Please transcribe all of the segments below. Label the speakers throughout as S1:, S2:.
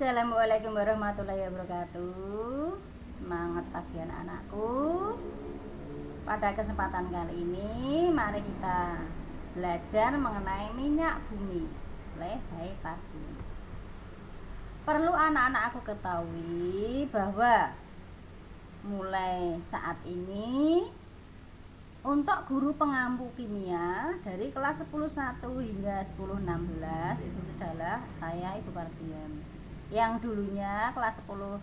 S1: Assalamualaikum warahmatullahi wabarakatuh. Semangat pagi anak-anakku. Pada kesempatan kali ini mari kita belajar mengenai minyak bumi oleh Baik Parji. Perlu anak-anak aku ketahui bahwa mulai saat ini untuk guru pengampu kimia dari kelas 10.1 hingga 10.16 itu adalah saya Ibu Pardian. Yang dulunya kelas 10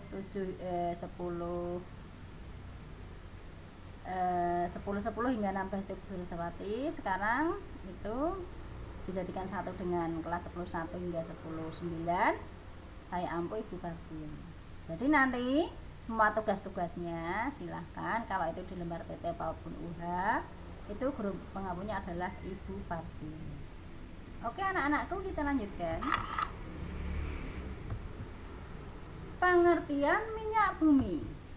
S1: hingga 16 itu Suruh Sewati, sekarang itu dijadikan satu dengan kelas 10.1 hingga 10.9 saya ampu Ibu Pardian. Jadi nanti semua tugas-tugasnya silahkan, kalau itu di lembar PT maupun UH itu guru pengampunya adalah Ibu Pardian. Oke anak-anakku, kita lanjutkan. Pengertian minyak bumi.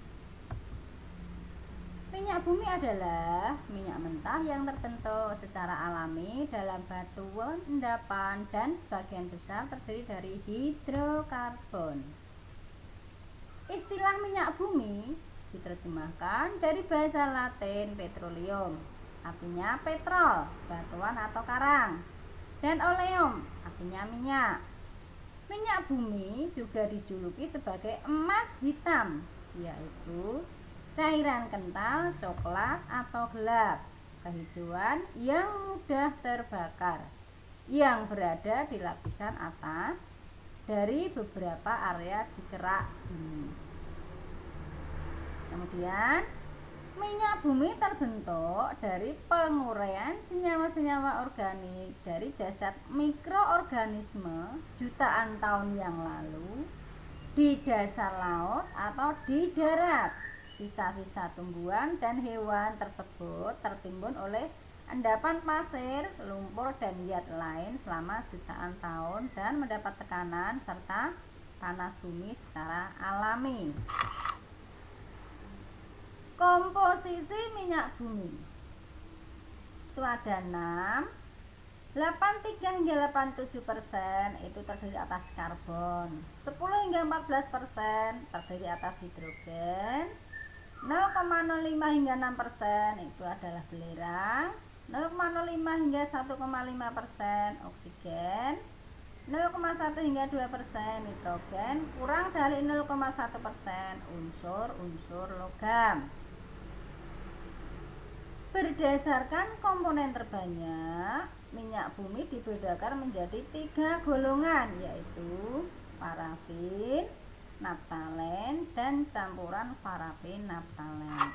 S1: Minyak bumi adalah minyak mentah yang terbentuk secara alami dalam batu endapan dan sebagian besar terdiri dari hidrokarbon. Istilah minyak bumi diterjemahkan dari bahasa Latin petroleum, artinya petrol, batuan atau karang, dan oleum, artinya minyak. Minyak bumi juga dijuluki sebagai emas hitam, yaitu cairan kental, coklat atau gelap, kehijauan yang mudah terbakar, yang berada di lapisan atas dari beberapa area di kerak bumi. Kemudian, minyak bumi terbentuk dari penguraian senyawa-senyawa organik dari jasad mikroorganisme jutaan tahun yang lalu di dasar laut atau di darat. Sisa-sisa tumbuhan dan hewan tersebut tertimbun oleh endapan pasir, lumpur, dan zat lain selama jutaan tahun dan mendapat tekanan serta panas bumi secara alami. Komposisi minyak bumi itu ada 6, 83 hingga 87% itu terdiri atas karbon, 10 hingga 14% terdiri atas hidrogen, 0,05 hingga 6% itu adalah belerang, 0,05 hingga 1,5% oksigen, 0,1 hingga 2% nitrogen, kurang dari 0,1% unsur-unsur logam. Berdasarkan komponen terbanyak, minyak bumi dibedakan menjadi 3 golongan, yaitu parafin, naftalen, dan campuran parafin naftalen.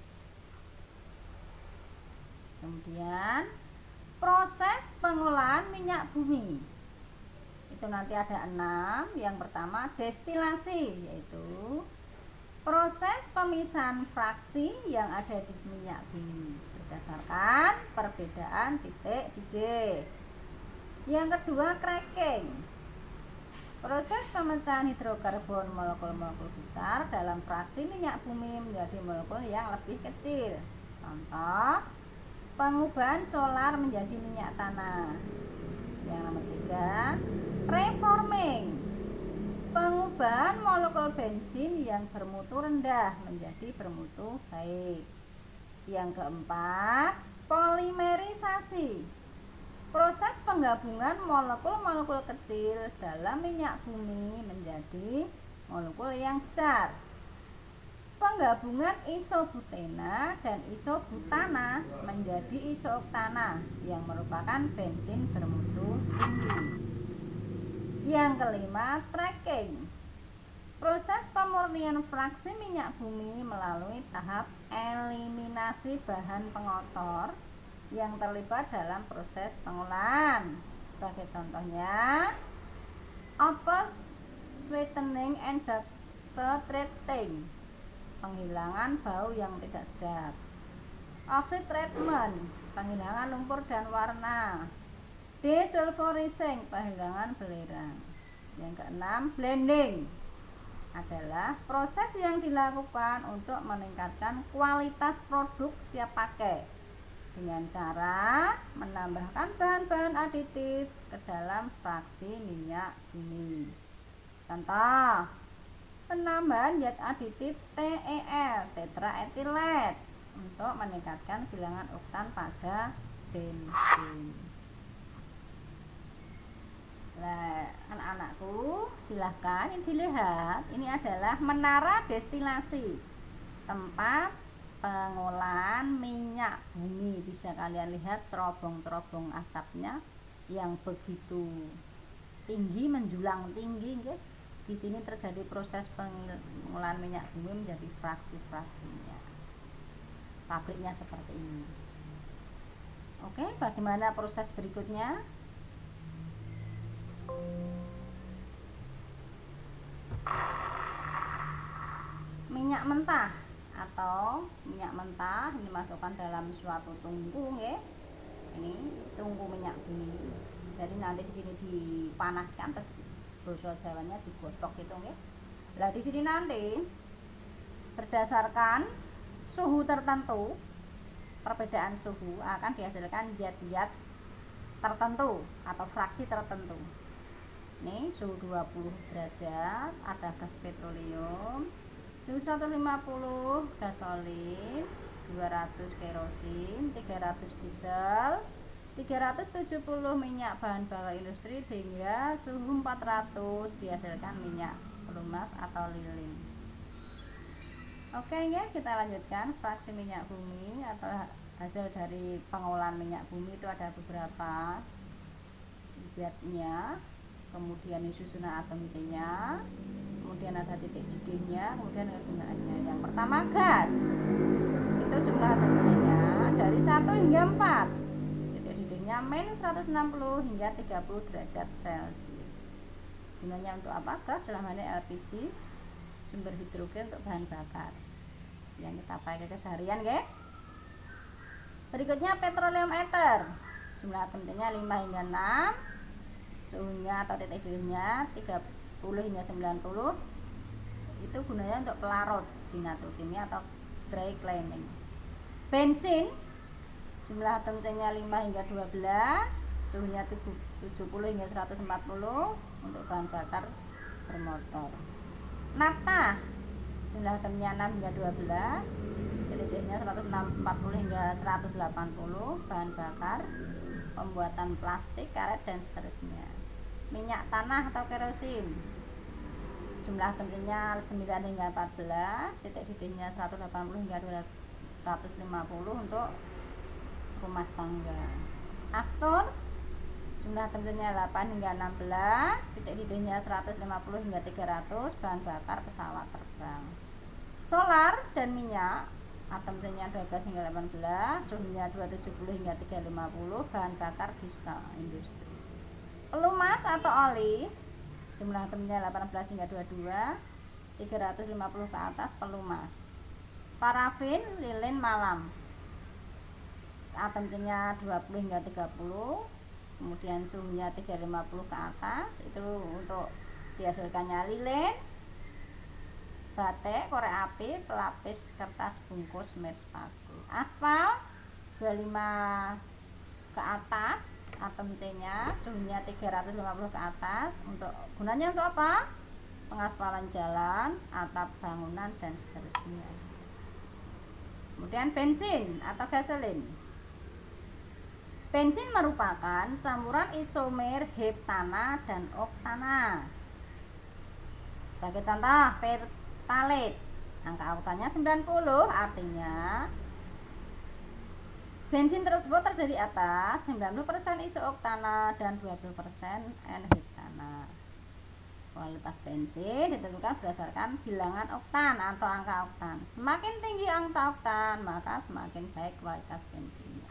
S1: Kemudian proses pengolahan minyak bumi itu nanti ada 6. Yang pertama destilasi, yaitu proses pemisahan fraksi yang ada di minyak bumi berdasarkan perbedaan titik di D. Yang kedua cracking, proses pemecahan hidrokarbon molekul-molekul besar dalam fraksi minyak bumi menjadi molekul yang lebih kecil. Contoh, pengubahan solar menjadi minyak tanah. Yang nomor 3, reforming, pengubahan molekul bensin yang bermutu rendah menjadi bermutu baik. Yang keempat, polimerisasi, proses penggabungan molekul-molekul kecil dalam minyak bumi menjadi molekul yang besar. Penggabungan isobutena dan isobutana menjadi isoktana yang merupakan bensin bermutu tinggi. Yang kelima, tracking, proses pemurnian fraksi minyak bumi melalui tahap eliminasi bahan pengotor yang terlibat dalam proses pengolahan. Sebagai contohnya, upper sweetening and ductile treating, penghilangan bau yang tidak sedap. Oxide treatment, penghilangan lumpur dan warna. Desulfurizing, penghilangan belerang. Yang keenam, blending, adalah proses yang dilakukan untuk meningkatkan kualitas produk siap pakai dengan cara menambahkan bahan-bahan aditif ke dalam fraksi minyak bumi. Contoh, penambahan zat aditif TEL, tetraetilet, untuk meningkatkan bilangan oktan pada bensin. Nah, anak-anakku, silahkan dilihat. Ini adalah menara destilasi, tempat pengolahan minyak bumi. Bisa kalian lihat cerobong-cerobong asapnya yang begitu tinggi, menjulang tinggi. Di sini terjadi proses pengolahan minyak bumi menjadi fraksi-fraksinya. Pabriknya seperti ini. Oke, bagaimana proses berikutnya? Minyak mentah atau minyak mentah ini masukkan dalam suatu tungku, ya. Ini tungku minyak bumi. Jadi nanti di sini dipanaskan, bahasa Jawanya digosok gitu, ya. Nah, di sini nanti berdasarkan suhu tertentu, perbedaan suhu akan dihasilkan zat-zat tertentu atau fraksi tertentu. Ini suhu 20 derajat ada gas petroleum, suhu 150 gasolin, 200 kerosin, 300 diesel, 370 minyak bahan bakar industri, hingga suhu 400 dihasilkan minyak pelumas atau lilin. Oke, ya, kita lanjutkan. Fraksi minyak bumi atau hasil dari pengolahan minyak bumi itu ada beberapa zatnya, kemudian susunan atom C-nya, kemudian ada titik didihnya, kemudian kegunaannya. Yang pertama, gas. Itu jumlah atom C-nya dari 1 hingga 4. Titik didihnya -160 hingga 30 derajat Celcius. Gunanya untuk apa? Gas dalam hal ini LPG, sumber hidrogen untuk bahan bakar yang kita pakai keseharian, ya. Berikutnya petroleum ether. Jumlah atom C-nya 5 hingga 6. Suhunya atau titik didihnya 30 hingga 90. Itu gunanya untuk pelarut di nitrokimia atau dry cleaning. Bensin, jumlah atom C-nya 5 hingga 12, suhunya 70 hingga 140 untuk bahan bakar bermotor. Nafta, jumlah atomnya 6 hingga 12, titik-titiknya 140 hingga 180, bahan bakar pembuatan plastik, karet, dan seterusnya. Minyak tanah atau kerosin, jumlah atomnya 9 hingga 14, titik didihnya 180 hingga 250 untuk rumah tangga. Aftur, jumlah atomnya 8 hingga 16, titik didihnya 150 hingga 300, bahan bakar pesawat terbang. Solar dan minyak, atom C-nya 12 hingga 18, suhunya 270 hingga 350, bahan bakar diesel industri. Pelumas atau oli, jumlah atomnya 18 hingga 22, 350 ke atas pelumas. Parafin, lilin, malam, atom C-nya 20 hingga 30, kemudian suhunya 350 ke atas, itu untuk dihasilkannya lilin. Batik, korek api, pelapis kertas bungkus sepatu. Aspal 25 ke atas, atom C-nya, suhunya 350 ke atas. Untuk gunanya untuk apa? Pengaspalan jalan, atap bangunan, dan seterusnya. Kemudian bensin atau gasolin. Bensin merupakan campuran isomer heptana dan oktana. Sebagai contoh, pertalite, angka oktannya 90, artinya bensin tersebut terdiri atas 90% iso-oktana dan 20% N-heptana. Kualitas bensin ditentukan berdasarkan bilangan oktan atau angka oktan. Semakin tinggi angka oktan, maka semakin baik kualitas bensinnya.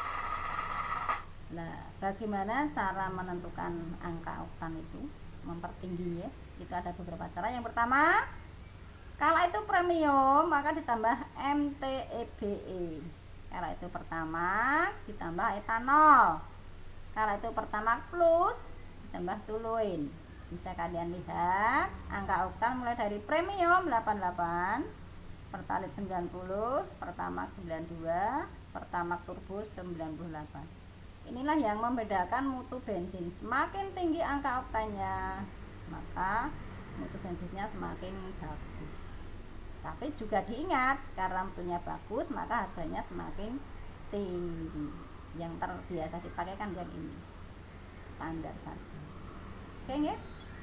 S1: Nah, bagaimana cara menentukan angka oktan itu, mempertingginya? Itu ada beberapa cara. Yang pertama, kalau itu premium maka ditambah MTBE. Kalau itu pertama ditambah etanol. Kalau itu pertama plus ditambah toluene. Bisa kalian lihat angka oktan mulai dari premium 88, pertalite 90, pertamax 92, pertamax turbo 98. Inilah yang membedakan mutu bensin. Semakin tinggi angka oktannya, maka mutu bensinnya semakin bagus. Tapi juga diingat, karena mutunya bagus maka harganya semakin tinggi. Yang terbiasa dipakai kan yang ini, standar saja. Oke nggih?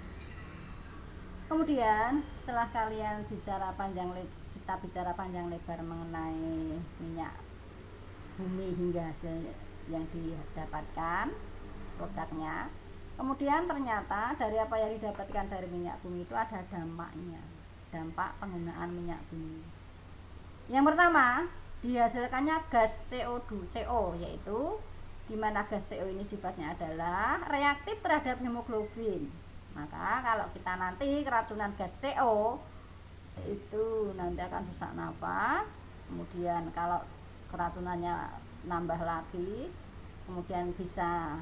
S1: Kemudian setelah kalian kita bicara panjang lebar mengenai minyak bumi hingga hasil yang didapatkan produknya, kemudian ternyata dari apa yang didapatkan dari minyak bumi itu ada dampaknya, dampak penggunaan minyak bumi. Yang pertama, dihasilkannya gas CO2, yaitu di mana gas CO ini sifatnya adalah reaktif terhadap hemoglobin. Maka kalau kita nanti keracunan gas CO itu nanti akan sesak nafas, kemudian kalau keracunannya nambah lagi, kemudian bisa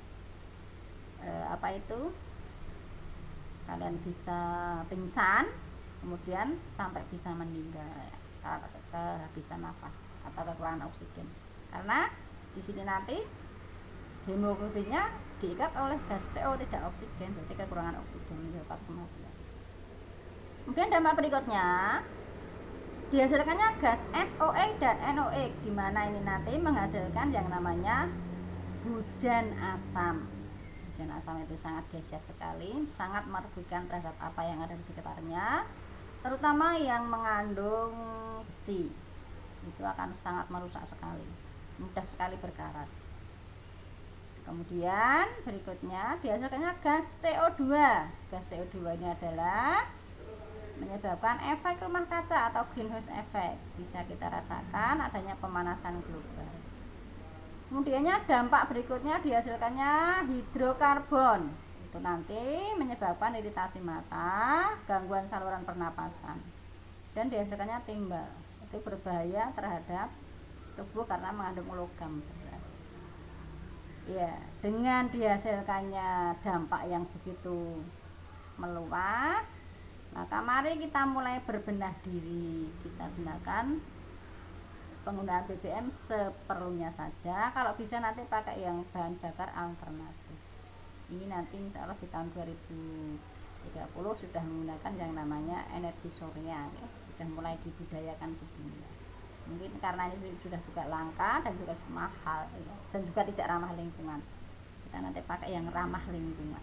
S1: kalian bisa pingsan, kemudian sampai bisa meninggal kehabisan nafas atau kekurangan oksigen, karena di sini nanti hemoglobinnya diikat oleh gas CO, tidak oksigen, berarti kekurangan oksigen menyebabkan kematian. Kemudian dampak berikutnya, dihasilkannya gas SOx dan NOx, di mana ini nanti menghasilkan yang namanya hujan asam. Hujan asam itu sangat dahsyat sekali, sangat merugikan terhadap apa yang ada di sekitarnya, terutama yang mengandung besi. Itu akan sangat merusak sekali, mudah sekali berkarat. Kemudian berikutnya dihasilkannya gas CO2. Gas CO2 ini adalah menyebabkan efek rumah kaca atau greenhouse effect. Bisa kita rasakan adanya pemanasan global. Kemudiannya dampak berikutnya dihasilkannya hidrokarbon. Itu nanti menyebabkan iritasi mata, gangguan saluran pernapasan, dan dihasilkannya timbal. Itu berbahaya terhadap tubuh karena mengandung logam berat. Ya, dengan dihasilkannya dampak yang begitu meluas, maka mari kita mulai berbenah diri. Kita gunakan penggunaan BBM seperlunya saja. Kalau bisa nanti pakai yang bahan bakar alternatif. Ini nanti insya Allah di tahun 2030 sudah menggunakan yang namanya energi surya, ya. Sudah mulai dibudayakan di dunia. Mungkin karena ini sudah juga langka dan juga mahal, ya. Dan juga tidak ramah lingkungan. Kita nanti pakai yang ramah lingkungan.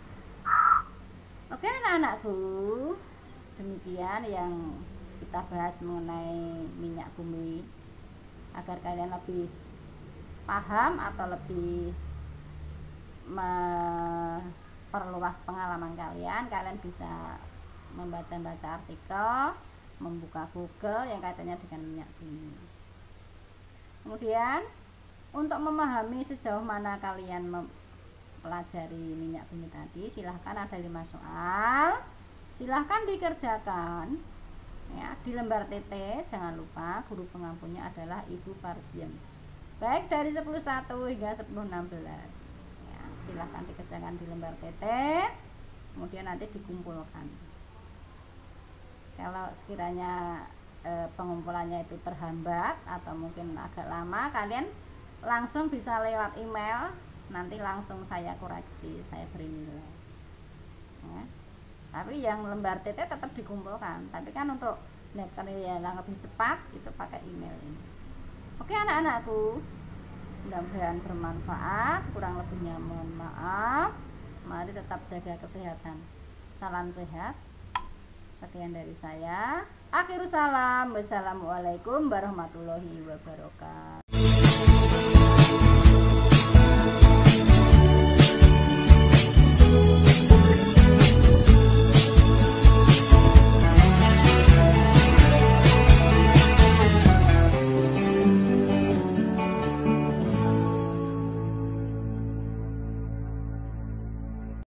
S1: Oke anak-anakku, demikian yang kita bahas mengenai minyak bumi, agar kalian lebih paham atau lebih memperluas pengalaman kalian. Kalian bisa membaca artikel, membuka Google yang kaitannya dengan minyak bumi. Kemudian untuk memahami sejauh mana kalian pelajari minyak bumi tadi, silahkan ada 5 soal, silahkan dikerjakan ya, di lembar TT. Jangan lupa guru pengampunnya adalah Ibu Parjian, baik dari 10.1 hingga 10.16 ya. Silahkan dikerjakan di lembar TT, kemudian nanti dikumpulkan. Kalau sekiranya pengumpulannya itu terhambat atau mungkin agak lama, kalian langsung bisa lewat email, nanti langsung saya koreksi, saya beri nilai ya. Tapi yang lembar TT tetap dikumpulkan, tapi kan untuk penilaian yang lebih cepat itu pakai email ini. Oke anak-anakku, mudah-mudahan bermanfaat, kurang lebihnya mohon maaf. Mari tetap jaga kesehatan. Salam sehat. Sekian dari saya. Akhirus salam. Wassalamualaikum warahmatullahi wabarakatuh.